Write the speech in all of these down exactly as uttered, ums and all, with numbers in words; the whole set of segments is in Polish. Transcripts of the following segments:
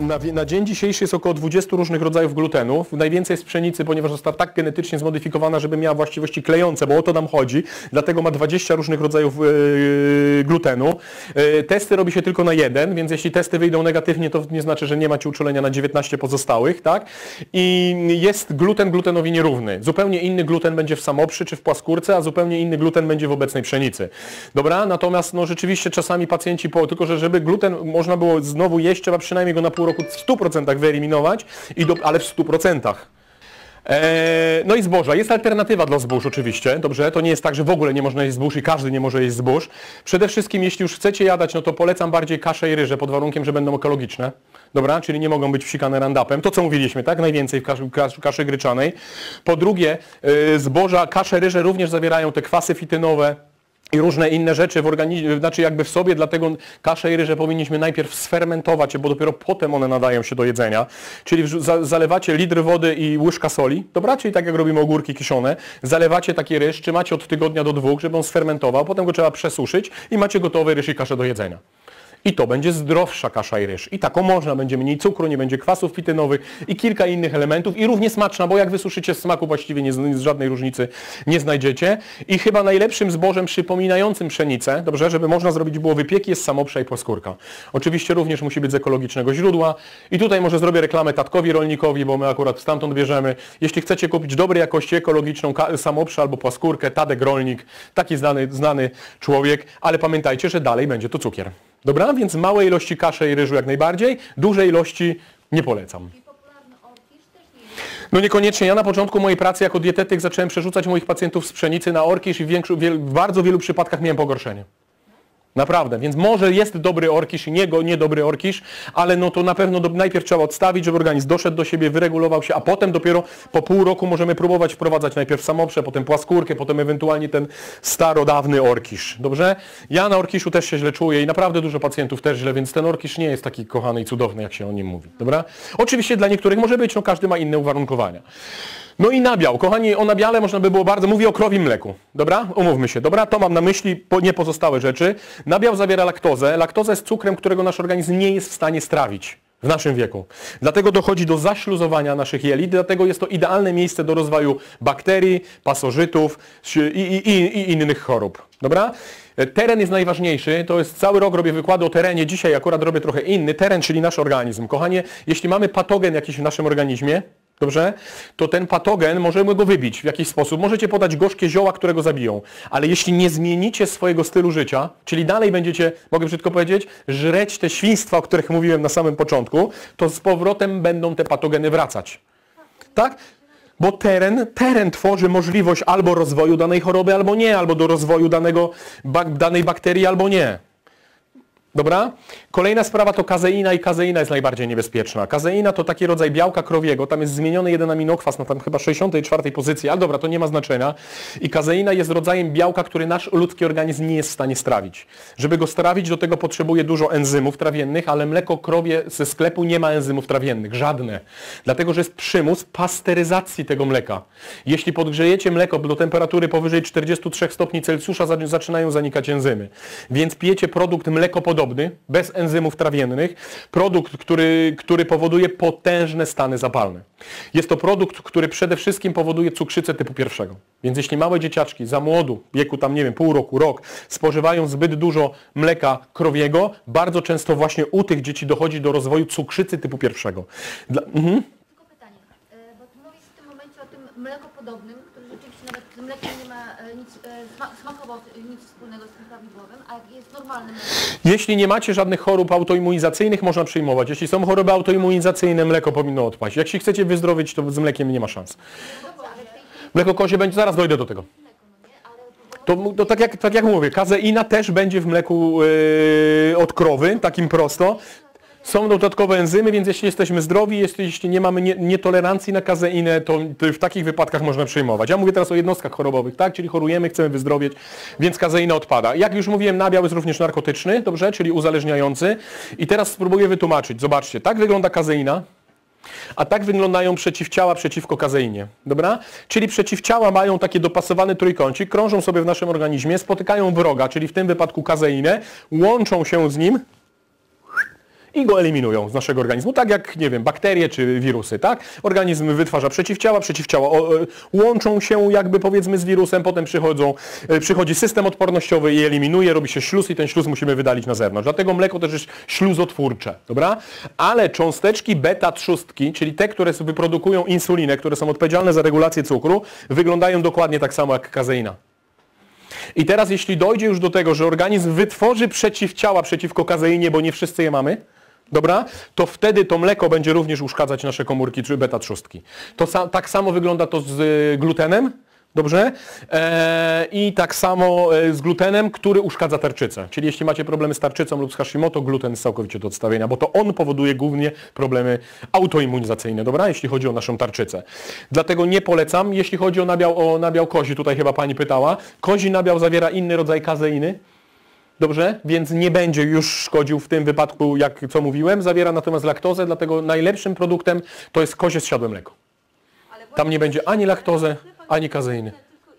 Na, na dzień dzisiejszy jest około dwudziestu różnych rodzajów glutenów. Najwięcej jest pszenicy, ponieważ została tak genetycznie zmodyfikowana, żeby miała właściwości klejące, bo o to nam chodzi. Dlatego ma dwadzieścia różnych rodzajów yy, glutenu. Yy, testy robi się tylko na jeden, więc jeśli testy wyjdą negatywnie, to nie znaczy, że nie macie uczulenia na dziewiętnaście pozostałych, tak? I jest gluten glutenowi nierówny. Zupełnie inny gluten będzie w samoprzy czy w płaskórce, a zupełnie inny gluten będzie w obecnej pszenicy. Dobra? Natomiast no rzeczywiście czasami pacjenci, po, tylko że żeby gluten można było znowu jeść, trzeba przynajmniej go na pół roku w stu procentach wyeliminować, i do, ale w stu procentach. Eee, no i zboża. Jest alternatywa dla zbóż oczywiście, dobrze? To nie jest tak, że w ogóle nie można jeść zbóż i każdy nie może jeść zbóż. Przede wszystkim, jeśli już chcecie jadać, no to polecam bardziej kaszę i ryże, pod warunkiem, że będą ekologiczne. Dobra? Czyli nie mogą być wsikane randapem. To, co mówiliśmy, tak? Najwięcej w kaszy, kaszy, kaszy gryczanej. Po drugie, yy, zboża, kasze, ryże również zawierają te kwasy fitynowe i różne inne rzeczy w organizmie, znaczy jakby w sobie, dlatego kaszę i ryże powinniśmy najpierw sfermentować, bo dopiero potem one nadają się do jedzenia. Czyli za, zalewacie litr wody i łyżka soli, dobra? Czyli tak jak robimy ogórki kiszone, zalewacie taki ryż, trzymacie od tygodnia do dwóch, żeby on sfermentował, potem go trzeba przesuszyć i macie gotowy ryż i kaszę do jedzenia. I to będzie zdrowsza kasza i ryż. I taką można, będzie mniej cukru, nie będzie kwasów fitynowych i kilka innych elementów. I równie smaczna, bo jak wysuszycie, smaku właściwie nie, z żadnej różnicy nie znajdziecie. I chyba najlepszym zbożem przypominającym pszenicę, dobrze, żeby można zrobić było wypieki, jest samoprza i płaskórka. Oczywiście również musi być z ekologicznego źródła. I tutaj może zrobię reklamę tatkowi rolnikowi, bo my akurat stamtąd bierzemy. Jeśli chcecie kupić dobrej jakości ekologiczną samoprzę albo płaskórkę, Tadek Rolnik, taki znany, znany człowiek, ale pamiętajcie, że dalej będzie to cukier. Dobra, więc małe ilości kaszy i ryżu jak najbardziej, duże ilości nie polecam. No niekoniecznie. Ja na początku mojej pracy jako dietetyk zacząłem przerzucać moich pacjentów z pszenicy na orkisz i w, większo- w bardzo wielu przypadkach miałem pogorszenie. Naprawdę, więc może jest dobry orkisz i nie, go, nie dobry orkisz, ale no to na pewno do, najpierw trzeba odstawić, żeby organizm doszedł do siebie, wyregulował się, a potem dopiero po pół roku możemy próbować wprowadzać najpierw samoprze, potem płaskórkę, potem ewentualnie ten starodawny orkisz. Dobrze? Ja na orkiszu też się źle czuję i naprawdę dużo pacjentów też źle, więc ten orkisz nie jest taki kochany i cudowny, jak się o nim mówi. Dobra? Oczywiście dla niektórych może być, no każdy ma inne uwarunkowania. No i nabiał. Kochani, o nabiale można by było bardzo... Mówię o krowim mleku. Dobra? Umówmy się. Dobra? To mam na myśli, nie pozostałe rzeczy. Nabiał zawiera laktozę. Laktoza jest cukrem, którego nasz organizm nie jest w stanie strawić w naszym wieku. Dlatego dochodzi do zaśluzowania naszych jelit, dlatego jest to idealne miejsce do rozwoju bakterii, pasożytów i, i, i, i innych chorób. Dobra? Teren jest najważniejszy, to jest cały rok robię wykłady o terenie, dzisiaj akurat robię trochę inny. Teren, czyli nasz organizm. Kochanie, jeśli mamy patogen jakiś w naszym organizmie, dobrze? To ten patogen możemy go wybić w jakiś sposób. Możecie podać gorzkie zioła, które go zabiją. Ale jeśli nie zmienicie swojego stylu życia, czyli dalej będziecie, mogę brzydko powiedzieć, żreć te świństwa, o których mówiłem na samym początku, to z powrotem będą te patogeny wracać. Tak? Bo teren, teren tworzy możliwość albo rozwoju danej choroby, albo nie, albo do rozwoju danego, bak, danej bakterii, albo nie. Dobra? Kolejna sprawa to kazeina i kazeina jest najbardziej niebezpieczna. Kazeina to taki rodzaj białka krowiego, tam jest zmieniony jeden aminokwas na tam chyba sześćdziesiątej czwartej pozycji, ale dobra, to nie ma znaczenia. I kazeina jest rodzajem białka, który nasz ludzki organizm nie jest w stanie strawić. Żeby go strawić, do tego potrzebuje dużo enzymów trawiennych, ale mleko krowie ze sklepu nie ma enzymów trawiennych, żadne. Dlatego, że jest przymus pasteryzacji tego mleka. Jeśli podgrzejecie mleko do temperatury powyżej czterdziestu trzech stopni Celsjusza, zaczynają zanikać enzymy. Więc pijecie produkt mlekopodobny, bez enzymów trawiennych, produkt, który, który powoduje potężne stany zapalne. Jest to produkt, który przede wszystkim powoduje cukrzycę typu pierwszego. Więc jeśli małe dzieciaczki za młodu, w wieku tam nie wiem, pół roku, rok, spożywają zbyt dużo mleka krowiego, bardzo często właśnie u tych dzieci dochodzi do rozwoju cukrzycy typu pierwszego. Dla... Mhm. Tylko pytanie, bo ty mówisz w tym momencie o tym mlekopodobnym, który rzeczywiście nawet z mlekiem nie ma nic, smakowo nic wspólnego z tym prawidłowym, a jest normalnym mlekiem. Jeśli nie macie żadnych chorób autoimmunizacyjnych, można przyjmować. Jeśli są choroby autoimmunizacyjne, mleko powinno odpaść. Jak się chcecie wyzdrowieć, to z mlekiem nie ma szans. Mleko kozie będzie, zaraz dojdę do tego. To, to tak, jak, tak jak mówię, kazeina też będzie w mleku yy, od krowy, takim prosto. Są dodatkowe enzymy, więc jeśli jesteśmy zdrowi, jeśli, jeśli nie mamy nie, nietolerancji na kazeinę, to, to w takich wypadkach można przyjmować. Ja mówię teraz o jednostkach chorobowych, tak? Czyli chorujemy, chcemy wyzdrowieć, więc kazeina odpada. Jak już mówiłem, nabiał jest również narkotyczny, dobrze? Czyli uzależniający. I teraz spróbuję wytłumaczyć. Zobaczcie, tak wygląda kazeina, a tak wyglądają przeciwciała przeciwko kazeinie. Dobra? Czyli przeciwciała mają taki dopasowany trójkącik, krążą sobie w naszym organizmie, spotykają wroga, czyli w tym wypadku kazeinę, łączą się z nim i go eliminują z naszego organizmu, tak jak, nie wiem, bakterie czy wirusy, tak? Organizm wytwarza przeciwciała, przeciwciała o, o, łączą się jakby powiedzmy z wirusem, potem przychodzą, e, przychodzi system odpornościowy i eliminuje, robi się śluz i ten śluz musimy wydalić na zewnątrz. Dlatego mleko też jest śluzotwórcze, dobra? Ale cząsteczki beta trzustki, czyli te, które wyprodukują insulinę, które są odpowiedzialne za regulację cukru, wyglądają dokładnie tak samo jak kazeina. I teraz jeśli dojdzie już do tego, że organizm wytworzy przeciwciała przeciwko kazeinie, bo nie wszyscy je mamy, dobra, to wtedy to mleko będzie również uszkadzać nasze komórki czy beta trzustki. To sa tak samo wygląda to z y, glutenem, dobrze? Eee, I tak samo e, z glutenem, który uszkadza tarczycę. Czyli jeśli macie problemy z tarczycą lub z Hashimoto, gluten jest całkowicie do odstawienia, bo to on powoduje głównie problemy autoimmunizacyjne, dobra? Jeśli chodzi o naszą tarczycę. Dlatego nie polecam, jeśli chodzi o nabiał, o nabiał kozi, tutaj chyba pani pytała, kozi nabiał zawiera inny rodzaj kazeiny, dobrze? Więc nie będzie już szkodził w tym wypadku, jak co mówiłem, zawiera natomiast laktozę, dlatego najlepszym produktem to jest kozie zsiadłe mleko. Tam nie będzie ani laktozy, ani kazeiny.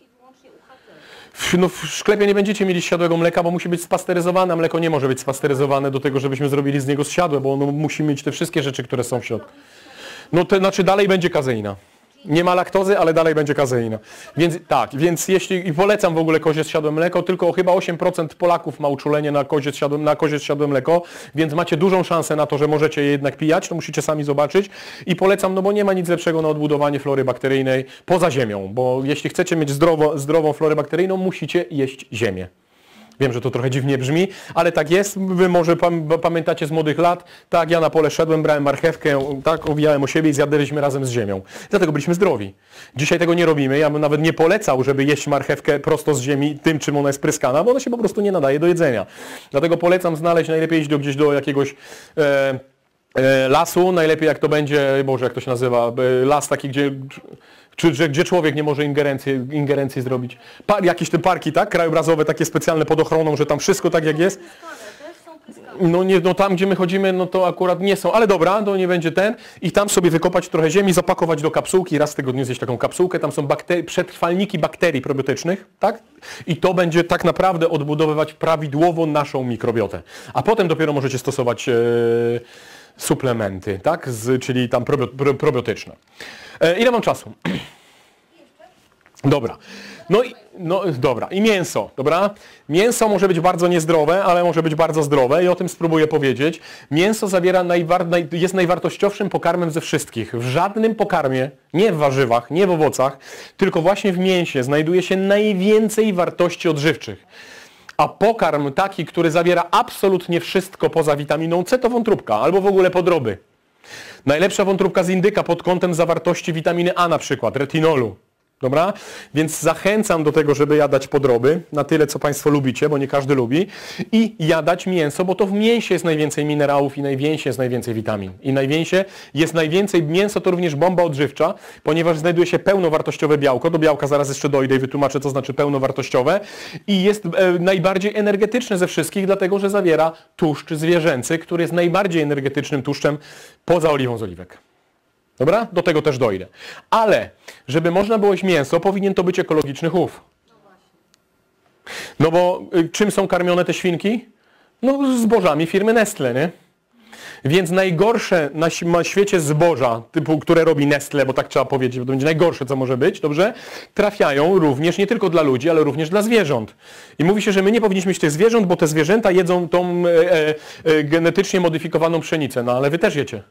W, no, w sklepie nie będziecie mieli zsiadłego mleka, bo musi być spasteryzowane. Mleko nie może być spasteryzowane do tego, żebyśmy zrobili z niego zsiadłe, bo ono musi mieć te wszystkie rzeczy, które są w środku. No to znaczy dalej będzie kazeina. Nie ma laktozy, ale dalej będzie kazeina. Więc tak, więc jeśli i polecam w ogóle kozie zsiadłe mleko, tylko chyba osiem procent Polaków ma uczulenie na kozie zsiadłe, na kozie zsiadłe mleko, więc macie dużą szansę na to, że możecie je jednak pijać, to musicie sami zobaczyć. I polecam, no bo nie ma nic lepszego na odbudowanie flory bakteryjnej poza ziemią, bo jeśli chcecie mieć zdrowo, zdrową florę bakteryjną, musicie jeść ziemię. Wiem, że to trochę dziwnie brzmi, ale tak jest. Wy może pam pamiętacie z młodych lat, tak, ja na pole szedłem, brałem marchewkę, tak, owijałem o siebie i zjadaliśmy razem z ziemią. Dlatego byliśmy zdrowi. Dzisiaj tego nie robimy. Ja bym nawet nie polecał, żeby jeść marchewkę prosto z ziemi tym, czym ona jest pryskana, bo ona się po prostu nie nadaje do jedzenia. Dlatego polecam znaleźć, najlepiej iść do, gdzieś do jakiegoś e, e, lasu, najlepiej jak to będzie, Boże, jak to się nazywa, e, las taki, gdzie... Czy, że, gdzie człowiek nie może ingerencji, ingerencji zrobić. Pa, jakieś te parki, tak? Krajobrazowe, takie specjalne pod ochroną, że tam wszystko tak jak jest. No, nie, no tam, gdzie my chodzimy, no to akurat nie są. Ale dobra, to nie będzie ten. I tam sobie wykopać trochę ziemi, zapakować do kapsułki, raz w tygodniu zjeść taką kapsułkę. Tam są bakterii, przetrwalniki bakterii probiotycznych, tak? I to będzie tak naprawdę odbudowywać prawidłowo naszą mikrobiotę. A potem dopiero możecie stosować e, suplementy, tak? Z, czyli tam probio, pro, probiotyczne. E, ile mam czasu? Dobra. No i, no dobra. I mięso, dobra? Mięso może być bardzo niezdrowe, ale może być bardzo zdrowe i o tym spróbuję powiedzieć. Mięso zawiera najwar naj jest najwartościowszym pokarmem ze wszystkich. W żadnym pokarmie, nie w warzywach, nie w owocach, tylko właśnie w mięsie znajduje się najwięcej wartości odżywczych. A pokarm taki, który zawiera absolutnie wszystko poza witaminą C, to wątróbka albo w ogóle podroby. Najlepsza wątróbka z indyka pod kątem zawartości witaminy A na przykład, retinolu. Dobra? Więc zachęcam do tego, żeby jadać podroby, na tyle, co Państwo lubicie, bo nie każdy lubi, i jadać mięso, bo to w mięsie jest najwięcej minerałów i najwięcej jest najwięcej witamin. I najwięcej jest najwięcej, mięso to również bomba odżywcza, ponieważ znajduje się pełnowartościowe białko, do białka zaraz jeszcze dojdę i wytłumaczę, co znaczy pełnowartościowe, i jest e, najbardziej energetyczne ze wszystkich, dlatego, że zawiera tłuszcz zwierzęcy, który jest najbardziej energetycznym tłuszczem poza oliwą z oliwek. Dobra? Do tego też dojdę. Ale, żeby można było jeść mięso, powinien to być ekologiczny chów. No bo y, czym są karmione te świnki? No zbożami firmy Nestle, nie? Więc najgorsze na, na świecie zboża, typu, które robi Nestle, bo tak trzeba powiedzieć, bo to będzie najgorsze, co może być, dobrze? Trafiają również nie tylko dla ludzi, ale również dla zwierząt. I mówi się, że my nie powinniśmy mieć tych zwierząt, bo te zwierzęta jedzą tą e, e, genetycznie modyfikowaną pszenicę. No ale wy też jecie.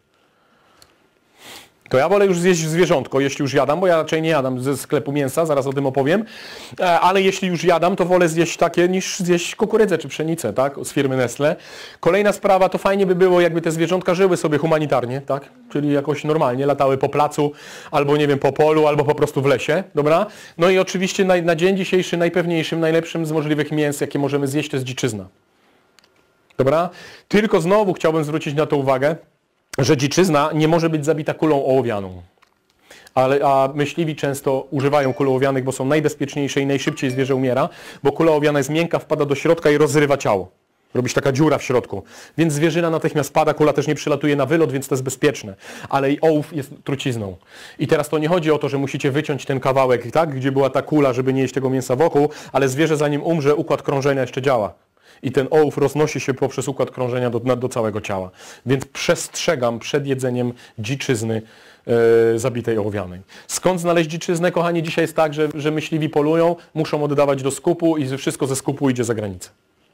To ja wolę już zjeść zwierzątko, jeśli już jadam, bo ja raczej nie jadam ze sklepu mięsa, zaraz o tym opowiem, ale jeśli już jadam, to wolę zjeść takie niż zjeść kukurydzę czy pszenicę, tak, z firmy Nestle. Kolejna sprawa, to fajnie by było, jakby te zwierzątka żyły sobie humanitarnie, tak, czyli jakoś normalnie, latały po placu, albo nie wiem, po polu, albo po prostu w lesie, dobra? No i oczywiście na, na dzień dzisiejszy najpewniejszym, najlepszym z możliwych mięs, jakie możemy zjeść, to jest dziczyzna. Dobra? Tylko znowu chciałbym zwrócić na to uwagę, że dziczyzna nie może być zabita kulą ołowianą. Ale, a myśliwi często używają kul ołowianych, bo są najbezpieczniejsze i najszybciej zwierzę umiera, bo kula ołowiana jest miękka, wpada do środka i rozrywa ciało. Robi się taka dziura w środku. Więc zwierzyna natychmiast pada, kula też nie przylatuje na wylot, więc to jest bezpieczne. Ale i ołów jest trucizną. I teraz to nie chodzi o to, że musicie wyciąć ten kawałek, tak, gdzie była ta kula, żeby nie jeść tego mięsa wokół, ale zwierzę zanim umrze, układ krążenia jeszcze działa. I ten ołów roznosi się poprzez układ krążenia do, do całego ciała. Więc przestrzegam przed jedzeniem dziczyzny e, zabitej ołowianej. Skąd znaleźć dziczyznę? Kochani, dzisiaj jest tak, że, że myśliwi polują, muszą oddawać do skupu i wszystko ze skupu idzie za granicę.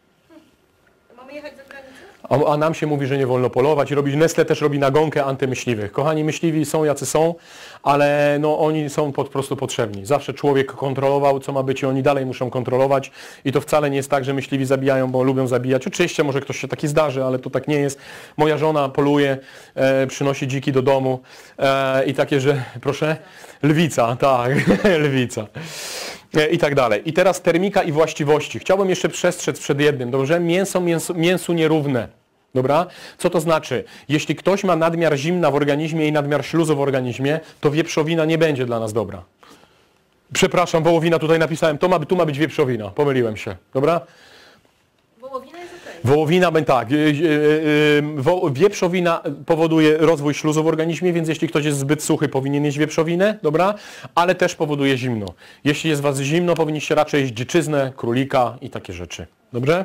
Mamy jechać za granicę? A, a nam się mówi, że nie wolno polować. Robi, Nestle też robi nagonkę antymyśliwych. Kochani, myśliwi są jacy są, ale no, oni są po prostu potrzebni. Zawsze człowiek kontrolował, co ma być i oni dalej muszą kontrolować. I to wcale nie jest tak, że myśliwi zabijają, bo lubią zabijać. Oczywiście może ktoś się taki zdarzy, ale to tak nie jest. Moja żona poluje, e, przynosi dziki do domu e, i takie, że proszę, lwica, tak, lwica. I tak dalej. I teraz termika i właściwości. Chciałbym jeszcze przestrzec przed jednym. Dobrze? Mięso, mięso mięsu nierówne. Dobra? Co to znaczy? Jeśli ktoś ma nadmiar zimna w organizmie i nadmiar śluzu w organizmie, to wieprzowina nie będzie dla nas dobra. Przepraszam, wołowina tutaj napisałem. To ma, tu ma być wieprzowina. Pomyliłem się. Dobra? Wołowina jest okej. Wołowina, tak, wieprzowina powoduje rozwój śluzu w organizmie, więc jeśli ktoś jest zbyt suchy, powinien jeść wieprzowinę, dobra? Ale też powoduje zimno. Jeśli jest was zimno, powinniście raczej jeść dziczyznę, królika i takie rzeczy. Dobrze?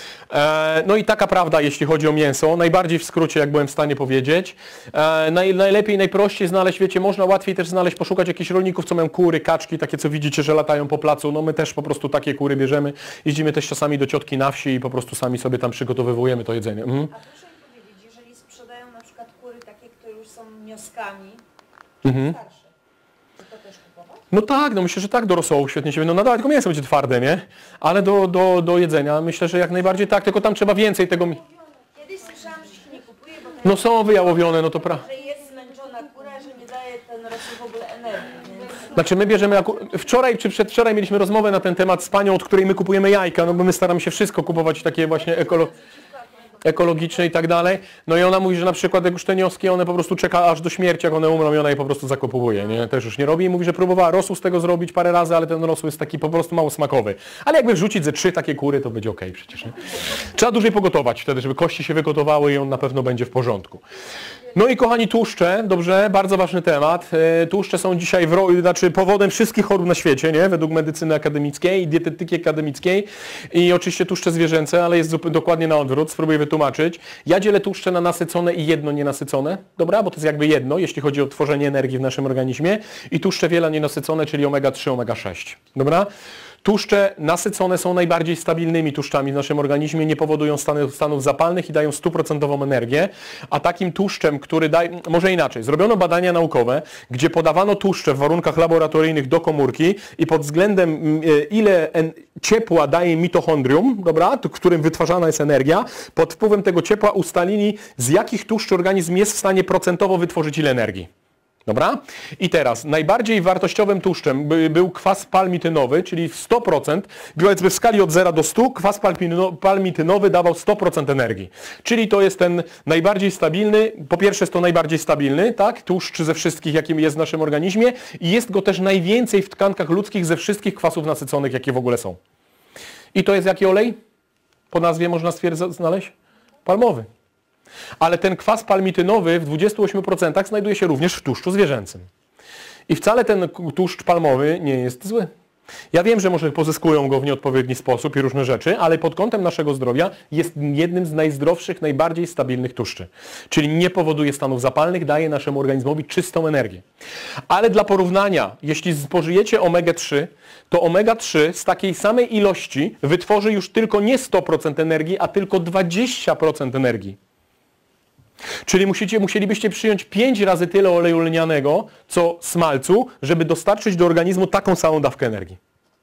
No i taka prawda, jeśli chodzi o mięso, najbardziej w skrócie, jak byłem w stanie powiedzieć. Naj, najlepiej, najprościej znaleźć, wiecie, można łatwiej też znaleźć, poszukać jakichś rolników, co mają kury, kaczki, takie co widzicie, że latają po placu. No my też po prostu takie kury bierzemy. Jeździmy też czasami do ciotki na wsi i po prostu sami sobie tam przygotowywujemy to jedzenie. Mhm. A proszę mi powiedzieć, jeżeli sprzedają na przykład kury takie, które już są wnioskami, Mhm. starsze, to to też kupować? No tak, no myślę, że tak do rosołu świetnie się będą nadawać, tylko mięso będzie twarde, nie? Ale do, do, do jedzenia myślę, że jak najbardziej tak, tylko tam trzeba więcej tego... mi- Kiedyś słyszałam, że się nie kupuje, bo No są wyjałowione, no to pra... że jest zmęczona kura, że nie daje ten rosół w ogóle energii. Więc... Znaczy my bierzemy, aku- wczoraj czy przedwczoraj mieliśmy rozmowę na ten temat z panią, od której my kupujemy jajka, no bo my staramy się wszystko kupować takie właśnie ekolo ekologiczne i tak dalej. No i ona mówi, że na przykład jak już te wnioski, one po prostu czeka aż do śmierci, jak one umrą i ona je po prostu zakopuje, nie? Też już nie robi i mówi, że próbowała rosół z tego zrobić parę razy, ale ten rosół jest taki po prostu mało smakowy. Ale jakby wrzucić ze trzy takie kury, to będzie okej przecież, nie? Trzeba dłużej pogotować wtedy, żeby kości się wygotowały i on na pewno będzie w porządku. No i kochani, tłuszcze, dobrze, bardzo ważny temat. E, Tłuszcze są dzisiaj w ro... znaczy powodem wszystkich chorób na świecie, nie? Według medycyny akademickiej i dietetyki akademickiej. I oczywiście tłuszcze zwierzęce, ale jest zup- dokładnie na odwrót, spróbuję wytłumaczyć. Ja dzielę tłuszcze na nasycone i jedno nienasycone, dobra? Bo to jest jakby jedno, jeśli chodzi o tworzenie energii w naszym organizmie. I tłuszcze wiele nienasycone, czyli omega trzy, omega sześć, dobra? Tłuszcze nasycone są najbardziej stabilnymi tłuszczami w naszym organizmie, nie powodują stanów, stanów zapalnych i dają stuprocentową energię, a takim tłuszczem, który daje, może inaczej, zrobiono badania naukowe, gdzie podawano tłuszcze w warunkach laboratoryjnych do komórki i pod względem ile ciepła daje mitochondrium, dobra, w którym wytwarzana jest energia, pod wpływem tego ciepła ustalili, z jakich tłuszczy organizm jest w stanie procentowo wytworzyć ile energii. Dobra? I teraz najbardziej wartościowym tłuszczem by, był kwas palmitynowy, czyli sto procent, powiedzmy w skali od zera do stu, kwas palmitynowy dawał sto procent energii. Czyli to jest ten najbardziej stabilny, po pierwsze jest to najbardziej stabilny, tak, tłuszcz ze wszystkich, jakim jest w naszym organizmie i jest go też najwięcej w tkankach ludzkich ze wszystkich kwasów nasyconych, jakie w ogóle są. I to jest jaki olej? Po nazwie można stwierdzić, znaleźć? Palmowy. Ale ten kwas palmitynowy w dwudziestu ośmiu procentach znajduje się również w tłuszczu zwierzęcym. I wcale ten tłuszcz palmowy nie jest zły. Ja wiem, że może pozyskują go w nieodpowiedni sposób i różne rzeczy, ale pod kątem naszego zdrowia jest jednym z najzdrowszych, najbardziej stabilnych tłuszczy. Czyli nie powoduje stanów zapalnych, daje naszemu organizmowi czystą energię. Ale dla porównania, jeśli spożyjecie omega trzy, to omega trzy z takiej samej ilości wytworzy już tylko nie sto procent energii, a tylko dwadzieścia procent energii. Czyli musicie, musielibyście przyjąć pięć razy tyle oleju lnianego, co smalcu, żeby dostarczyć do organizmu taką samą dawkę energii.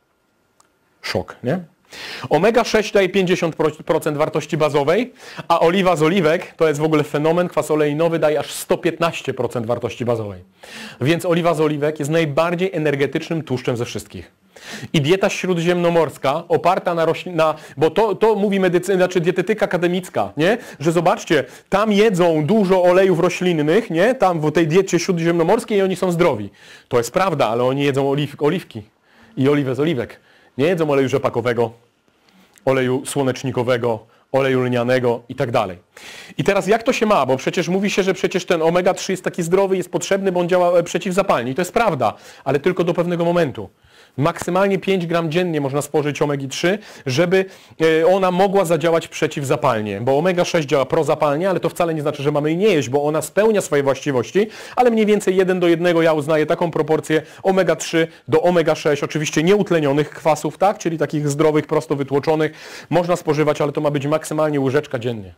Szok, nie? omega sześć daje pięćdziesiąt procent wartości bazowej, a oliwa z oliwek, to jest w ogóle fenomen, kwas oleinowy daje aż sto piętnaście procent wartości bazowej. Więc oliwa z oliwek jest najbardziej energetycznym tłuszczem ze wszystkich. I dieta śródziemnomorska oparta na roślin, na, bo to, to mówi medycyna, znaczy dietetyka akademicka, nie? Że zobaczcie, tam jedzą dużo olejów roślinnych, nie? Tam w tej diecie śródziemnomorskiej i oni są zdrowi. To jest prawda, ale oni jedzą oliw, oliwki i oliwę z oliwek. Nie jedzą oleju rzepakowego, oleju słonecznikowego, oleju lnianego i tak dalej. I teraz jak to się ma? Bo przecież mówi się, że przecież ten omega trzy jest taki zdrowy, jest potrzebny, bo on działa przeciwzapalnie. I to jest prawda, ale tylko do pewnego momentu. Maksymalnie pięć gram dziennie można spożyć omegi trzy, żeby ona mogła zadziałać przeciwzapalnie, bo omega sześć działa prozapalnie, ale to wcale nie znaczy, że mamy jej nie jeść, bo ona spełnia swoje właściwości, ale mniej więcej jeden do jednego ja uznaję taką proporcję omega trzy do omega sześć, oczywiście nieutlenionych kwasów, tak, czyli takich zdrowych, prosto wytłoczonych, można spożywać, ale to ma być maksymalnie łyżeczka dziennie.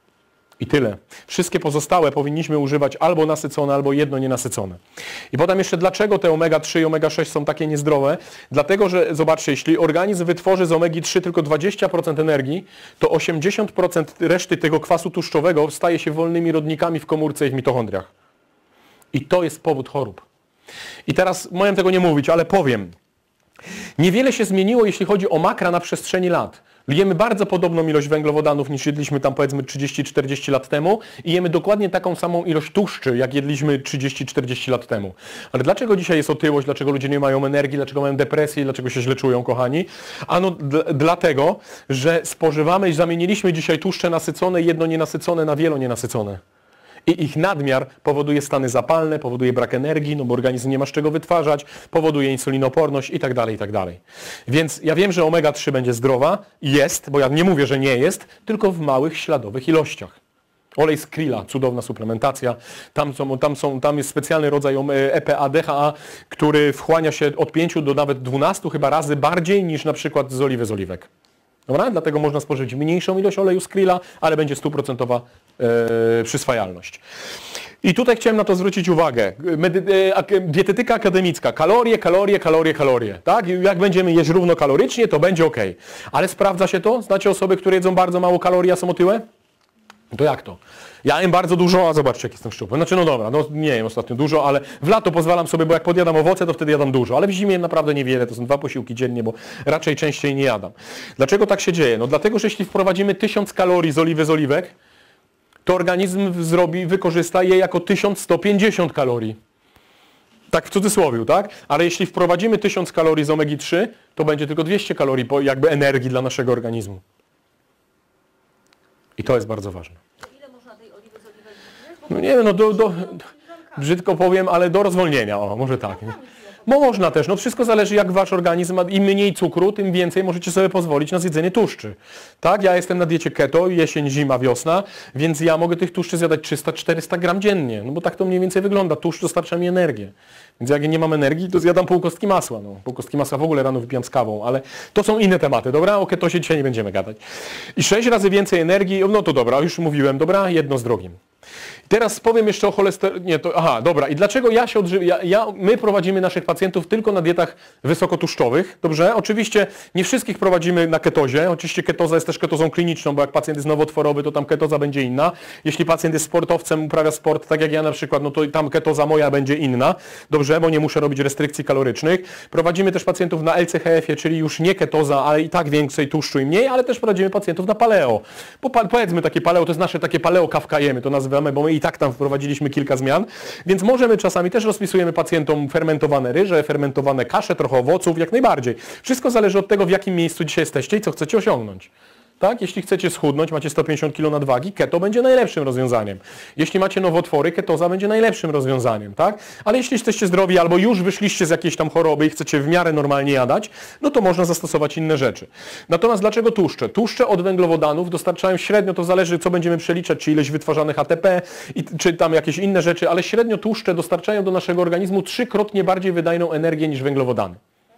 I tyle. Wszystkie pozostałe powinniśmy używać albo nasycone, albo jedno nienasycone. I potem jeszcze dlaczego te omega trzy i omega sześć są takie niezdrowe? Dlatego, że zobaczcie, jeśli organizm wytworzy z omegi trzy tylko dwadzieścia procent energii, to osiemdziesiąt procent reszty tego kwasu tłuszczowego staje się wolnymi rodnikami w komórce i w mitochondriach. I to jest powód chorób. I teraz miałem tego nie mówić, ale powiem. Niewiele się zmieniło, jeśli chodzi o makra na przestrzeni lat. Jemy bardzo podobną ilość węglowodanów niż jedliśmy tam powiedzmy trzydzieści czterdzieści lat temu i jemy dokładnie taką samą ilość tłuszczy, jak jedliśmy trzydzieści czterdzieści lat temu. Ale dlaczego dzisiaj jest otyłość, dlaczego ludzie nie mają energii, dlaczego mają depresję, dlaczego się źle czują, kochani? Ano dlatego, że spożywamy i zamieniliśmy dzisiaj tłuszcze nasycone, jedno nienasycone na wielonienasycone. I ich nadmiar powoduje stany zapalne, powoduje brak energii, no bo organizm nie ma z czego wytwarzać, powoduje insulinoporność i tak dalej, i tak dalej. Więc ja wiem, że omega trzy będzie zdrowa, jest, bo ja nie mówię, że nie jest, tylko w małych, śladowych ilościach. Olej z krilla, cudowna suplementacja, tam, są, tam, są, tam jest specjalny rodzaj E P A, D H A, który wchłania się od pięciu do nawet dwunastu chyba razy bardziej niż na przykład z oliwy z oliwek. Dobra? Dlatego można spożyć mniejszą ilość oleju z krilla, ale będzie stuprocentowa e, przyswajalność. I tutaj chciałem na to zwrócić uwagę. Medy, e, dietetyka akademicka. Kalorie, kalorie, kalorie, kalorie. Tak? Jak będziemy jeść równokalorycznie, to będzie ok. Ale sprawdza się to? Znacie osoby, które jedzą bardzo mało kalorii, a są otyłe? To jak to? Ja jem bardzo dużo, a zobaczcie, jak jestem szczupły. Znaczy, no dobra, no nie jem ostatnio dużo, ale w lato pozwalam sobie, bo jak podjadam owoce, to wtedy jadam dużo. Ale w zimie naprawdę niewiele, to są dwa posiłki dziennie, bo raczej częściej nie jadam. Dlaczego tak się dzieje? No dlatego, że jeśli wprowadzimy tysiąc kalorii z oliwy z oliwek, to organizm zrobi, wykorzysta je jako tysiąc sto pięćdziesiąt kalorii. Tak w cudzysłowie, tak? Ale jeśli wprowadzimy tysiąc kalorii z omegi trzy, to będzie tylko dwieście kalorii jakby energii dla naszego organizmu. I to jest bardzo ważne. No nie wiem, no do, do, brzydko powiem, ale do rozwolnienia, o, może tak. Nie? Bo można też, no wszystko zależy jak wasz organizm ma, im mniej cukru, tym więcej możecie sobie pozwolić na zjedzenie tłuszczy. Tak, ja jestem na diecie keto, jesień, zima, wiosna, więc ja mogę tych tłuszczy zjadać trzysta czterysta gram dziennie, no bo tak to mniej więcej wygląda, tłuszcz dostarcza mi energię. Więc jak ja nie mam energii, to zjadam pół kostki masła, no pół kostki masła w ogóle rano wypijam z kawą, ale to są inne tematy, dobra? O ketosie dzisiaj nie będziemy gadać. I sześć razy więcej energii, no to dobra, już mówiłem, dobra, jedno z drugim. Teraz powiem jeszcze o cholesterolu. Nie, to. Aha, dobra. I dlaczego ja się odżywiam? Ja, ja, my prowadzimy naszych pacjentów tylko na dietach wysokotłuszczowych, dobrze? Oczywiście nie wszystkich prowadzimy na ketozie. Oczywiście ketoza jest też ketozą kliniczną, bo jak pacjent jest nowotworowy, to tam ketoza będzie inna. Jeśli pacjent jest sportowcem, uprawia sport, tak jak ja na przykład, no to tam ketoza moja będzie inna, dobrze? Bo nie muszę robić restrykcji kalorycznych. Prowadzimy też pacjentów na L C H F-ie, czyli już nie ketoza, ale i tak więcej tłuszczu i mniej, ale też prowadzimy pacjentów na paleo. Bo powiedzmy takie paleo, to jest nasze takie paleo kawkajemy, to nazywamy, bo my i tak tam wprowadziliśmy kilka zmian, więc możemy czasami też rozpisujemy pacjentom fermentowane ryże, fermentowane kasze, trochę owoców, jak najbardziej. Wszystko zależy od tego, w jakim miejscu dzisiaj jesteście i co chcecie osiągnąć. Tak? Jeśli chcecie schudnąć, macie sto pięćdziesiąt kilo nadwagi, keto będzie najlepszym rozwiązaniem. Jeśli macie nowotwory, ketoza będzie najlepszym rozwiązaniem. Tak? Ale jeśli jesteście zdrowi albo już wyszliście z jakiejś tam choroby i chcecie w miarę normalnie jadać, no to można zastosować inne rzeczy. Natomiast dlaczego tłuszcze? Tłuszcze od węglowodanów dostarczają średnio, to zależy co będziemy przeliczać, czy ilość wytwarzanych A T P, i, czy tam jakieś inne rzeczy, ale średnio tłuszcze dostarczają do naszego organizmu trzykrotnie bardziej wydajną energię niż węglowodany.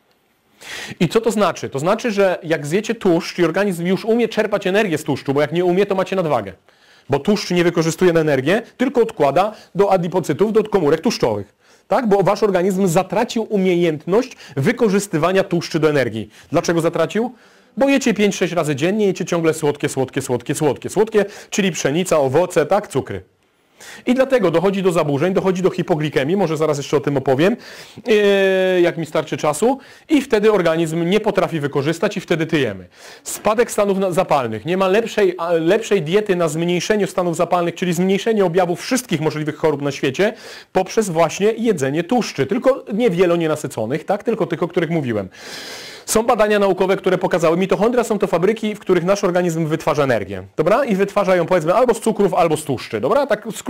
I co to znaczy? To znaczy, że jak zjecie tłuszcz i organizm już umie czerpać energię z tłuszczu, bo jak nie umie, to macie nadwagę. Bo tłuszcz nie wykorzystuje na energię, tylko odkłada do adipocytów, do komórek tłuszczowych. Tak? Bo wasz organizm zatracił umiejętność wykorzystywania tłuszczy do energii. Dlaczego zatracił? Bo jecie pięć sześć razy dziennie, jecie ciągle słodkie, słodkie, słodkie, słodkie, słodkie, czyli pszenica, owoce, tak, cukry. I dlatego dochodzi do zaburzeń, dochodzi do hipoglikemii, może zaraz jeszcze o tym opowiem, yy, jak mi starczy czasu, i wtedy organizm nie potrafi wykorzystać i wtedy tyjemy. Spadek stanów zapalnych. Nie ma lepszej, lepszej diety na zmniejszenie stanów zapalnych, czyli zmniejszenie objawów wszystkich możliwych chorób na świecie poprzez właśnie jedzenie tłuszczy, tylko nie wielonienasyconych, tak? Tylko tych, o których mówiłem. Są badania naukowe, które pokazały, mitochondria są to fabryki, w których nasz organizm wytwarza energię, dobra? I wytwarza ją powiedzmy albo z cukrów, albo z tłuszczy, dobra? Tak skrót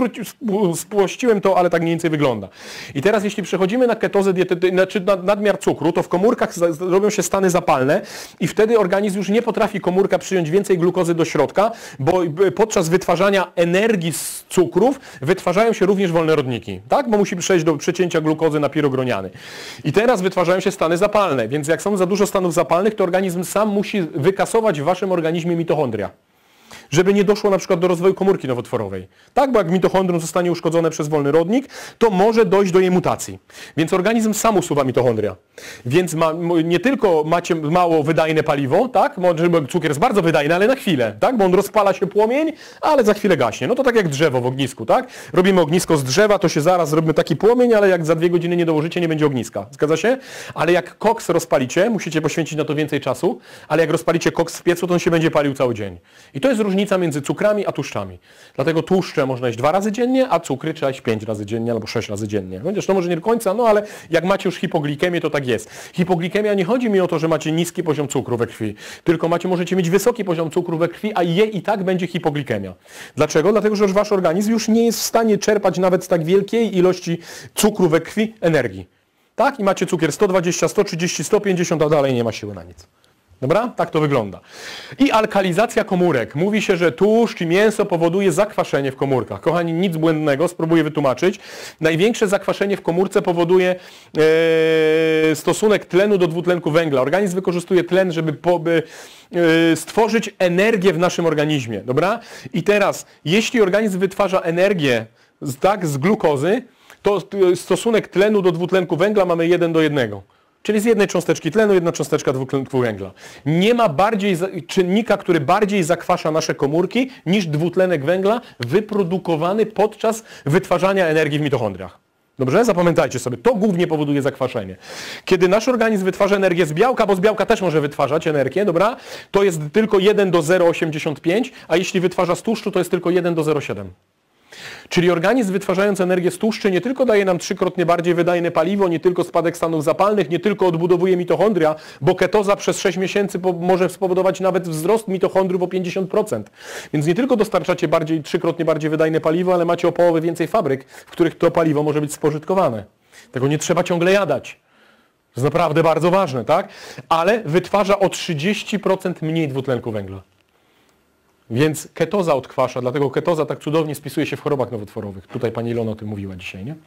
spłościłem to, ale tak mniej więcej wygląda. I teraz jeśli przechodzimy na ketozę dietetyczną, znaczy nadmiar cukru, to w komórkach robią się stany zapalne i wtedy organizm już nie potrafi komórka przyjąć więcej glukozy do środka, bo podczas wytwarzania energii z cukrów wytwarzają się również wolne rodniki, tak? Bo musi przejść do przecięcia glukozy na pirogroniany. I teraz wytwarzają się stany zapalne, więc jak są za dużo stanów zapalnych, to organizm sam musi wykasować w waszym organizmie mitochondria, żeby nie doszło na przykład do rozwoju komórki nowotworowej. Tak, bo jak mitochondrium zostanie uszkodzone przez wolny rodnik, to może dojść do jej mutacji. Więc organizm sam usuwa mitochondria. Więc ma, nie tylko macie mało wydajne paliwo, tak, może cukier jest bardzo wydajny, ale na chwilę, tak, bo on rozpala się płomień, ale za chwilę gaśnie. No to tak jak drzewo w ognisku, tak? Robimy ognisko z drzewa, to się zaraz robimy taki płomień, ale jak za dwie godziny nie dołożycie, nie będzie ogniska. Zgadza się? Ale jak koks rozpalicie, musicie poświęcić na to więcej czasu, ale jak rozpalicie koks w piecu, to on się będzie palił cały dzień. I to jest różnica między cukrami a tłuszczami. Dlatego tłuszcze można jeść dwa razy dziennie, a cukry trzeba jeść pięć razy dziennie albo sześć razy dziennie. Chociaż to może nie do końca, no ale jak macie już hipoglikemię, to tak jest. Hipoglikemia nie chodzi mi o to, że macie niski poziom cukru we krwi, tylko macie, możecie mieć wysoki poziom cukru we krwi, a je i tak będzie hipoglikemia. Dlaczego? Dlatego, że wasz organizm już nie jest w stanie czerpać nawet z tak wielkiej ilości cukru we krwi energii. Tak? I macie cukier sto dwadzieścia, sto trzydzieści, sto pięćdziesiąt, a dalej nie ma siły na nic. Dobra? Tak to wygląda. I alkalizacja komórek. Mówi się, że tłuszcz i mięso powoduje zakwaszenie w komórkach. Kochani, nic błędnego, spróbuję wytłumaczyć. Największe zakwaszenie w komórce powoduje e, stosunek tlenu do dwutlenku węgla. Organizm wykorzystuje tlen, żeby po, by, e, stworzyć energię w naszym organizmie. Dobra? I teraz, jeśli organizm wytwarza energię z, tak, z glukozy, to stosunek tlenu do dwutlenku węgla mamy jeden do jednego. Czyli z jednej cząsteczki tlenu, jedna cząsteczka dwutlenku węgla. Nie ma bardziej czynnika, który bardziej zakwasza nasze komórki niż dwutlenek węgla wyprodukowany podczas wytwarzania energii w mitochondriach. Dobrze? Zapamiętajcie sobie, to głównie powoduje zakwaszenie. Kiedy nasz organizm wytwarza energię z białka, bo z białka też może wytwarzać energię, dobra? To jest tylko jeden do zero przecinek osiemdziesiąt pięć, a jeśli wytwarza z tłuszczu, to jest tylko jeden do zero przecinek siedem. Czyli organizm wytwarzając energię z tłuszczy nie tylko daje nam trzykrotnie bardziej wydajne paliwo, nie tylko spadek stanów zapalnych, nie tylko odbudowuje mitochondria, bo ketoza przez sześć miesięcy może spowodować nawet wzrost mitochondriów o pięćdziesiąt procent. Więc nie tylko dostarczacie bardziej, trzykrotnie bardziej wydajne paliwo, ale macie o połowę więcej fabryk, w których to paliwo może być spożytkowane. Tego nie trzeba ciągle jadać. To jest naprawdę bardzo ważne, tak? Ale wytwarza o trzydzieści procent mniej dwutlenku węgla. Więc ketoza odkwasza, dlatego ketoza tak cudownie spisuje się w chorobach nowotworowych. Tutaj pani Ilona o tym mówiła dzisiaj, nie?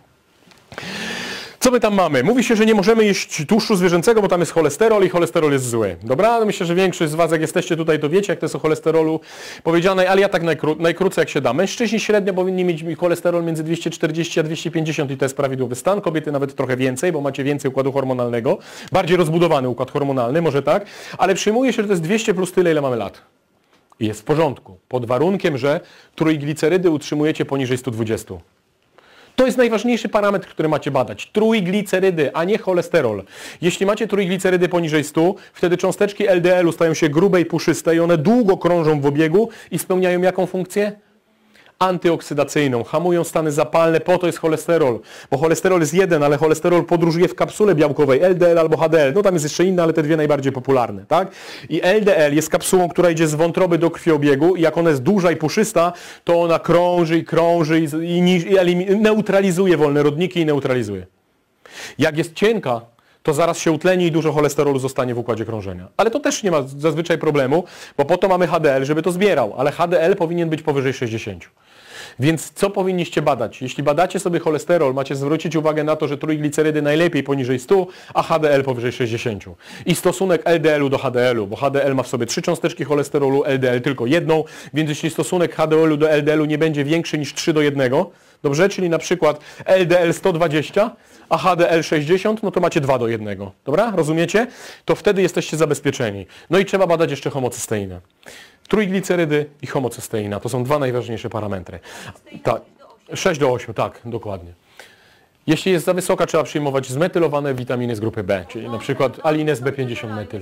Co my tam mamy? Mówi się, że nie możemy jeść tłuszczu zwierzęcego, bo tam jest cholesterol i cholesterol jest zły. Dobra? Myślę, że większość z was, jak jesteście tutaj, to wiecie, jak to jest o cholesterolu powiedziane, ale ja tak najkró najkrócej jak się da. Mężczyźni średnio powinni mieć cholesterol między dwieście czterdzieści a dwieście pięćdziesiąt i to jest prawidłowy stan. Kobiety nawet trochę więcej, bo macie więcej układu hormonalnego. Bardziej rozbudowany układ hormonalny, może tak, ale przyjmuje się, że to jest dwieście plus tyle, ile mamy lat. I jest w porządku, pod warunkiem, że trójglicerydy utrzymujecie poniżej stu dwudziestu. To jest najważniejszy parametr, który macie badać. Trójglicerydy, a nie cholesterol. Jeśli macie trójglicerydy poniżej stu, wtedy cząsteczki L D L-u stają się grube i puszyste i one długo krążą w obiegu i spełniają jaką funkcję? Antyoksydacyjną, hamują stany zapalne, po to jest cholesterol. Bo cholesterol jest jeden, ale cholesterol podróżuje w kapsule białkowej, L D L albo H D L. No tam jest jeszcze inne, ale te dwie najbardziej popularne, tak? I L D L jest kapsułą, która idzie z wątroby do krwiobiegu i jak ona jest duża i puszysta, to ona krąży i krąży i, i, i neutralizuje wolne rodniki i neutralizuje. Jak jest cienka, to zaraz się utleni i dużo cholesterolu zostanie w układzie krążenia. Ale to też nie ma zazwyczaj problemu, bo po to mamy H D L, żeby to zbierał, ale H D L powinien być powyżej sześćdziesięciu. Więc co powinniście badać? Jeśli badacie sobie cholesterol, macie zwrócić uwagę na to, że trójglicerydy najlepiej poniżej stu, a H D L powyżej sześćdziesięciu. I stosunek L D L-u do H D L-u, bo H D L ma w sobie trzy cząsteczki cholesterolu, L D L tylko jedną, więc jeśli stosunek H D L-u do L D L-u nie będzie większy niż trzy do jednego, dobrze, czyli na przykład L D L sto dwadzieścia, a H D L sześćdziesiąt, no to macie dwa do jednego. Dobra? Rozumiecie? To wtedy jesteście zabezpieczeni. No i trzeba badać jeszcze homocysteinę. Trójglicerydy i homocysteina. To są dwa najważniejsze parametry. Tak, sześć do ośmiu, tak, dokładnie. Jeśli jest za wysoka, trzeba przyjmować zmetylowane witaminy z grupy B, czyli na przykład alines B pięćdziesiąt metyl.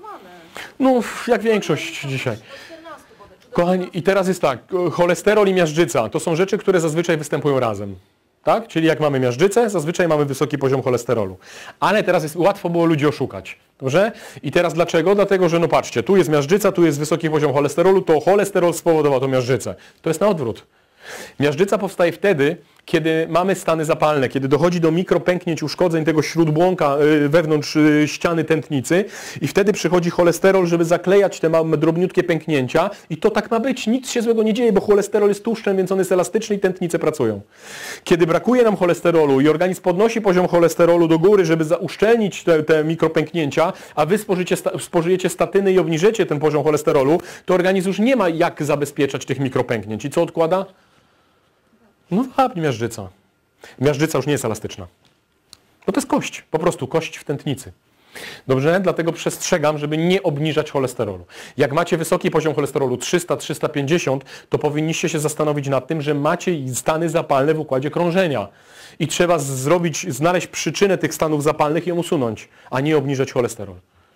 No, jak większość dzisiaj. Kochani, i teraz jest tak, cholesterol i miażdżyca to są rzeczy, które zazwyczaj występują razem. Tak? Czyli jak mamy miażdżycę, zazwyczaj mamy wysoki poziom cholesterolu. Ale teraz jest łatwo było ludzi oszukać. Dobrze? I teraz dlaczego? Dlatego, że no patrzcie, tu jest miażdżyca, tu jest wysoki poziom cholesterolu, to cholesterol spowodował tą miażdżycę. To jest na odwrót. Miażdżyca powstaje wtedy, kiedy mamy stany zapalne, kiedy dochodzi do mikropęknięć, uszkodzeń tego śródbłąka wewnątrz ściany tętnicy i wtedy przychodzi cholesterol, żeby zaklejać te małe, drobniutkie pęknięcia i to tak ma być. Nic się złego nie dzieje, bo cholesterol jest tłuszczem, więc on jest elastyczny i tętnice pracują. Kiedy brakuje nam cholesterolu i organizm podnosi poziom cholesterolu do góry, żeby zauszczelnić te, te mikropęknięcia, a wy spożycie, spożyjecie statyny i obniżycie ten poziom cholesterolu, to organizm już nie ma jak zabezpieczać tych mikropęknięć. I co odkłada? No wapń miażdżyca. Miażdżyca już nie jest elastyczna. No to jest kość, po prostu kość w tętnicy. Dobrze? Dlatego przestrzegam, żeby nie obniżać cholesterolu. Jak macie wysoki poziom cholesterolu trzysta do trzystu pięćdziesięciu, to powinniście się zastanowić nad tym, że macie stany zapalne w układzie krążenia. I trzeba zrobić, znaleźć przyczynę tych stanów zapalnych i ją usunąć, a nie obniżać cholesterol.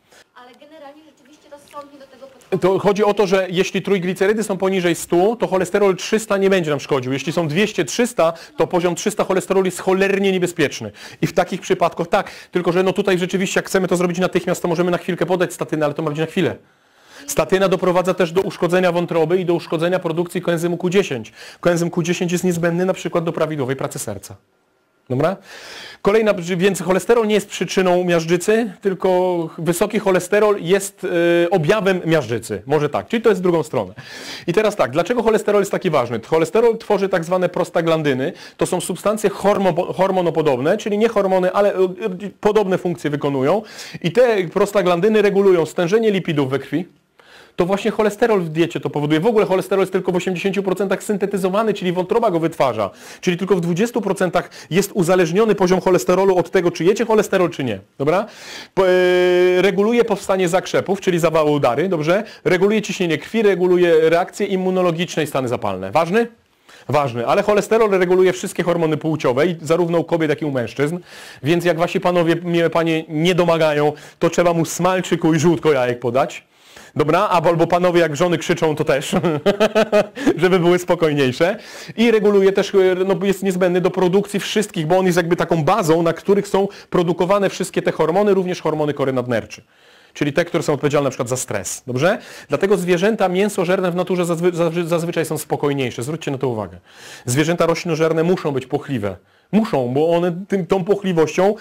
To chodzi o to, że jeśli trójglicerydy są poniżej stu, to cholesterol trzysta nie będzie nam szkodził. Jeśli są dwieście trzysta, to poziom trzysta cholesterolu jest cholernie niebezpieczny. I w takich przypadkach tak, tylko że no tutaj rzeczywiście jak chcemy to zrobić natychmiast, to możemy na chwilkę podać statynę, ale to ma być na chwilę. Statyna doprowadza też do uszkodzenia wątroby i do uszkodzenia produkcji koenzymu Q dziesięć. Koenzym Q dziesięć jest niezbędny na przykład do prawidłowej pracy serca. Dobra? Kolejna, więc cholesterol nie jest przyczyną miażdżycy, tylko wysoki cholesterol jest y, objawem miażdżycy. Może tak, czyli to jest w drugą stronę. I teraz tak, dlaczego cholesterol jest taki ważny? Cholesterol tworzy tak zwane prostaglandyny. To są substancje hormo, hormonopodobne, czyli nie hormony, ale y, y, podobne funkcje wykonują. I te prostaglandyny regulują stężenie lipidów we krwi. To właśnie cholesterol w diecie to powoduje. W ogóle cholesterol jest tylko w osiemdziesięciu procentach syntetyzowany, czyli wątroba go wytwarza. Czyli tylko w dwudziestu procentach jest uzależniony poziom cholesterolu od tego, czy jecie cholesterol, czy nie. Dobra? Po, yy, reguluje powstanie zakrzepów, czyli zawału udary. Dobrze? Reguluje ciśnienie krwi, reguluje reakcje immunologiczne i stany zapalne. Ważny? Ważny, ale cholesterol reguluje wszystkie hormony płciowe, i zarówno u kobiet, jak i u mężczyzn. Więc jak wasi panowie, miłe panie, nie domagają, to trzeba mu smalczyku i żółtko jajek podać. Dobra, albo panowie jak żony krzyczą, to też, żeby były spokojniejsze. I reguluje też, no jest niezbędny do produkcji wszystkich, bo on jest jakby taką bazą, na których są produkowane wszystkie te hormony, również hormony kory nadnerczy. Czyli te, które są odpowiedzialne na przykład za stres. Dobrze? Dlatego zwierzęta mięsożerne w naturze zazwy zazwyczaj są spokojniejsze. Zwróćcie na to uwagę. Zwierzęta roślinożerne muszą być płochliwe. Muszą, bo one tym, tą płochliwością,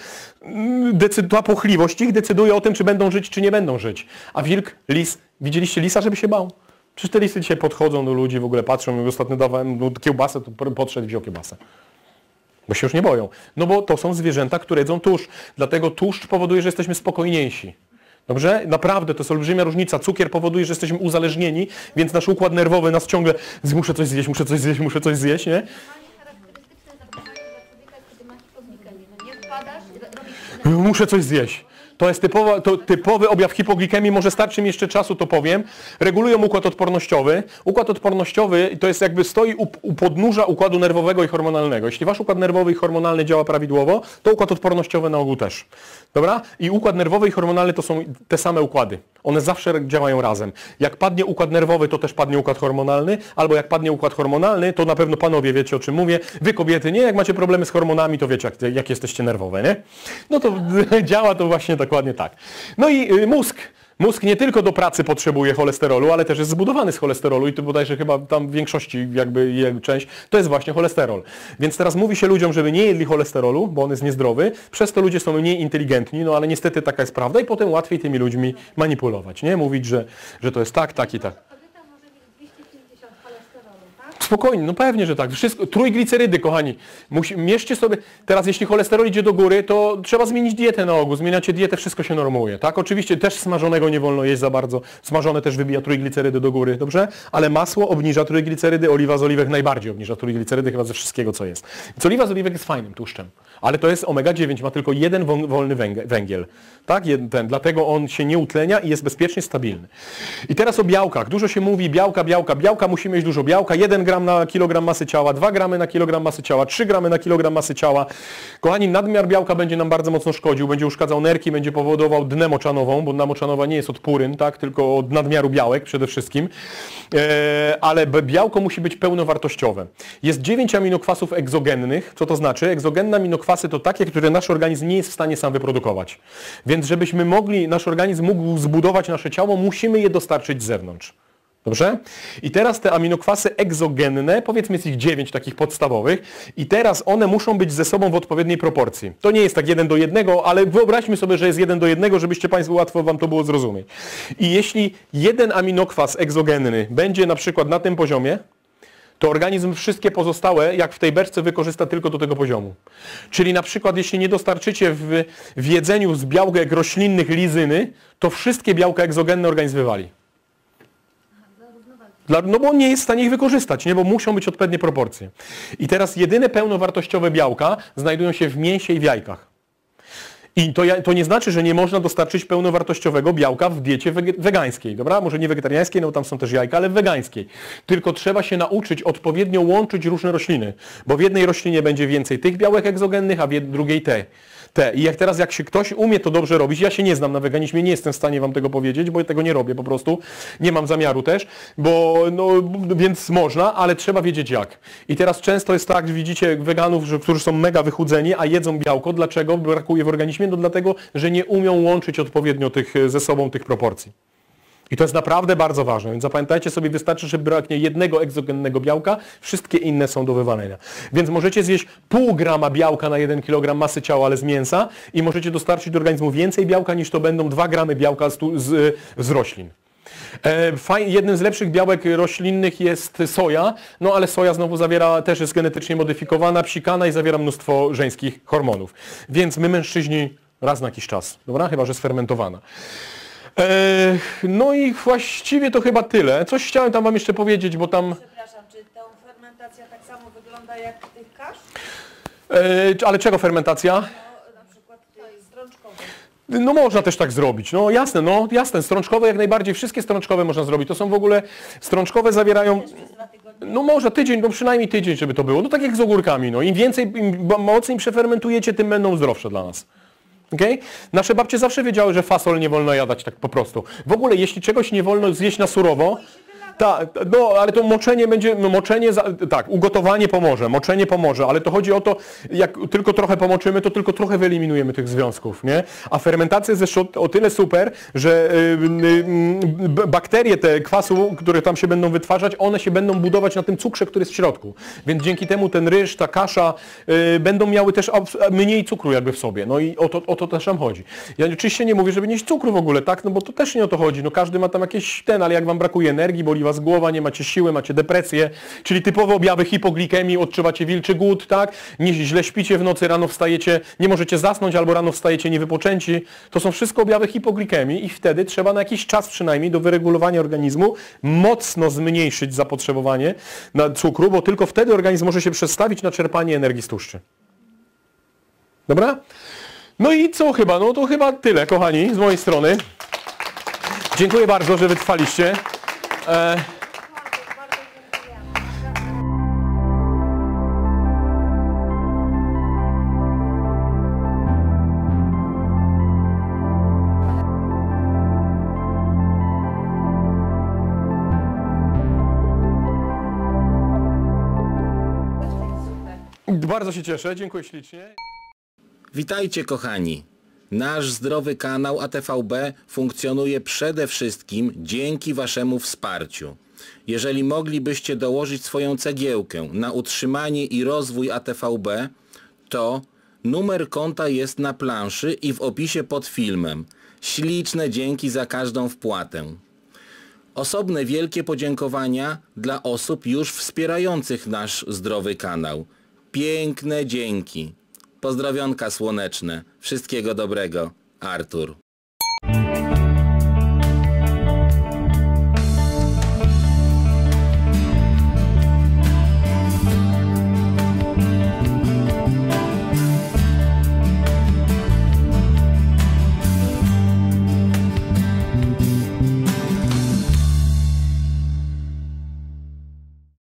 ta płochliwość ich decyduje o tym, czy będą żyć, czy nie będą żyć. A wilk, lis, widzieliście lisa, żeby się bał? Przecież te lisy dzisiaj podchodzą do ludzi, w ogóle patrzą, ostatnio dawałem no, kiełbasę, to podszedł i wziął kiełbasę. Bo się już nie boją. No bo to są zwierzęta, które jedzą tłuszcz. Dlatego tłuszcz powoduje, że jesteśmy spokojniejsi. Dobrze? Naprawdę, to jest olbrzymia różnica. Cukier powoduje, że jesteśmy uzależnieni, więc nasz układ nerwowy nas ciągle muszę coś zjeść, muszę coś zjeść, muszę coś zjeść, nie? Muszę coś zjeść. To jest typowa, to typowy objaw hipoglikemii, może starczy mi jeszcze czasu, to powiem. Regulują układ odpornościowy. Układ odpornościowy to jest jakby stoi u, u podnóża układu nerwowego i hormonalnego. Jeśli wasz układ nerwowy i hormonalny działa prawidłowo, to układ odpornościowy na ogół też. Dobra? I układ nerwowy i hormonalny to są te same układy. One zawsze działają razem. Jak padnie układ nerwowy, to też padnie układ hormonalny, albo jak padnie układ hormonalny, to na pewno panowie wiecie, o czym mówię. Wy kobiety nie, jak macie problemy z hormonami, to wiecie, jak, jak jesteście nerwowe, nie? No to działa to właśnie dokładnie tak. No i y, mózg. Mózg nie tylko do pracy potrzebuje cholesterolu, ale też jest zbudowany z cholesterolu i to bodajże chyba tam w większości jakby jego część to jest właśnie cholesterol. Więc teraz mówi się ludziom, żeby nie jedli cholesterolu, bo on jest niezdrowy, przez to ludzie są mniej inteligentni, no ale niestety taka jest prawda i potem łatwiej tymi ludźmi manipulować, nie? Mówić, że, że to jest tak, tak i tak. Spokojnie, no pewnie, że tak. Wszystko, trójglicerydy, kochani. Musi, mierzcie sobie, teraz jeśli cholesterol idzie do góry, to trzeba zmienić dietę na ogół. Zmieniacie dietę, wszystko się normuje, tak? Oczywiście też smażonego nie wolno jeść za bardzo. Smażone też wybija trójglicerydy do góry, dobrze? Ale masło obniża trójglicerydy, oliwa z oliwek najbardziej obniża trójglicerydy chyba ze wszystkiego, co jest. Więc oliwa z oliwek jest fajnym tłuszczem, ale to jest omega dziewięć, ma tylko jeden wolny węgiel, tak? Ten, dlatego on się nie utlenia i jest bezpiecznie stabilny. I teraz o białkach. Dużo się mówi, białka, białka, białka, musimy mieć dużo białka. jeden gram na kilogram masy ciała, dwa gramy na kilogram masy ciała, trzy gramy na kilogram masy ciała. Kochani, nadmiar białka będzie nam bardzo mocno szkodził, będzie uszkadzał nerki, będzie powodował dnę moczanową, bo dna moczanowa nie jest od puryn, tak, tylko od nadmiaru białek przede wszystkim. E, ale białko musi być pełnowartościowe. Jest dziewięć aminokwasów egzogennych. Co to znaczy? Egzogenne aminokwasy to takie, które nasz organizm nie jest w stanie sam wyprodukować. Więc żebyśmy mogli, nasz organizm mógł zbudować nasze ciało, musimy je dostarczyć z zewnątrz. Dobrze? I teraz te aminokwasy egzogenne, powiedzmy jest ich dziewięć takich podstawowych i teraz one muszą być ze sobą w odpowiedniej proporcji. To nie jest tak jeden do jednego, ale wyobraźmy sobie, że jest jeden do jednego, żebyście Państwo łatwo Wam to było zrozumieć. I jeśli jeden aminokwas egzogenny będzie na przykład na tym poziomie, to organizm wszystkie pozostałe, jak w tej beczce, wykorzysta tylko do tego poziomu. Czyli na przykład jeśli nie dostarczycie w, w jedzeniu z białek roślinnych lizyny, to wszystkie białka egzogenne organizm wywali. Dla, no bo on nie jest w stanie ich wykorzystać, nie? Bo muszą być odpowiednie proporcje. I teraz jedyne pełnowartościowe białka znajdują się w mięsie i w jajkach. I to, to nie znaczy, że nie można dostarczyć pełnowartościowego białka w diecie wegańskiej, dobra? Może nie wegetariańskiej, no tam są też jajka, ale wegańskiej. Tylko trzeba się nauczyć odpowiednio łączyć różne rośliny, bo w jednej roślinie będzie więcej tych białek egzogennych, a w drugiej te. Te. I jak teraz, jak się ktoś umie to dobrze robić, ja się nie znam na weganizmie, nie jestem w stanie Wam tego powiedzieć, bo ja tego nie robię po prostu, nie mam zamiaru też, bo no, więc można, ale trzeba wiedzieć jak. I teraz często jest tak, że widzicie weganów, że, którzy są mega wychudzeni, a jedzą białko. Dlaczego brakuje w organizmie? No dlatego, że nie umią łączyć odpowiednio tych, ze sobą tych proporcji. I to jest naprawdę bardzo ważne, więc zapamiętajcie sobie, wystarczy, że braknie jednego egzogennego białka, wszystkie inne są do wywalenia. Więc możecie zjeść pół grama białka na jeden kilogram masy ciała, ale z mięsa i możecie dostarczyć do organizmu więcej białka, niż to będą dwa gramy białka z, z, z roślin. E, faj, jednym z lepszych białek roślinnych jest soja, no ale soja znowu zawiera, też jest genetycznie modyfikowana, psikana i zawiera mnóstwo żeńskich hormonów. Więc my mężczyźni raz na jakiś czas, dobra? Chyba że sfermentowana. No i właściwie to chyba tyle. Coś chciałem tam Wam jeszcze powiedzieć, bo tam... Przepraszam, czy ta fermentacja tak samo wygląda jak tych kasz? E, ale czego fermentacja? No, na przykład tych strączkowych. No można też tak zrobić, no jasne, no jasne, strączkowe jak najbardziej, wszystkie strączkowe można zrobić. To są w ogóle, strączkowe zawierają... No może tydzień, no przynajmniej tydzień, żeby to było. No tak jak z ogórkami, no im więcej, im mocniej przefermentujecie, tym będą zdrowsze dla nas. Okay? Nasze babcie zawsze wiedziały, że fasol nie wolno jadać tak po prostu. W ogóle, jeśli czegoś nie wolno zjeść na surowo, tak, no ale to moczenie będzie, no moczenie, za, tak, ugotowanie pomoże, moczenie pomoże, ale to chodzi o to, jak tylko trochę pomoczymy, to tylko trochę wyeliminujemy tych związków, nie? A fermentacja jest jeszcze o, o tyle super, że y, y, bakterie te kwasu, które tam się będą wytwarzać, one się będą budować na tym cukrze, który jest w środku. Więc dzięki temu ten ryż, ta kasza y, będą miały też mniej cukru jakby w sobie. No i o to, o to też nam chodzi. Ja oczywiście nie mówię, żeby nie jeść cukru w ogóle, tak? No bo to też nie o to chodzi. No każdy ma tam jakieś ten, ale jak Wam brakuje energii, boli Was głowa, nie macie siły, macie depresję, czyli typowe objawy hipoglikemii, odczuwacie wilczy głód, tak? Nie, źle śpicie w nocy, rano wstajecie, nie możecie zasnąć albo rano wstajecie niewypoczęci. To są wszystko objawy hipoglikemii i wtedy trzeba na jakiś czas przynajmniej do wyregulowania organizmu mocno zmniejszyć zapotrzebowanie na cukru, bo tylko wtedy organizm może się przestawić na czerpanie energii z tłuszczy. Dobra? No i co chyba? No to chyba tyle, kochani, z mojej strony. Dziękuję bardzo, że wytrwaliście. E... Bardzo się cieszę, dziękuję ślicznie. Witajcie kochani. Nasz zdrowy kanał A T V B funkcjonuje przede wszystkim dzięki Waszemu wsparciu. Jeżeli moglibyście dołożyć swoją cegiełkę na utrzymanie i rozwój A T V B, to numer konta jest na planszy i w opisie pod filmem. Śliczne dzięki za każdą wpłatę. Osobne wielkie podziękowania dla osób już wspierających nasz zdrowy kanał. Piękne dzięki. Pozdrowionka słoneczne. Wszystkiego dobrego. Artur.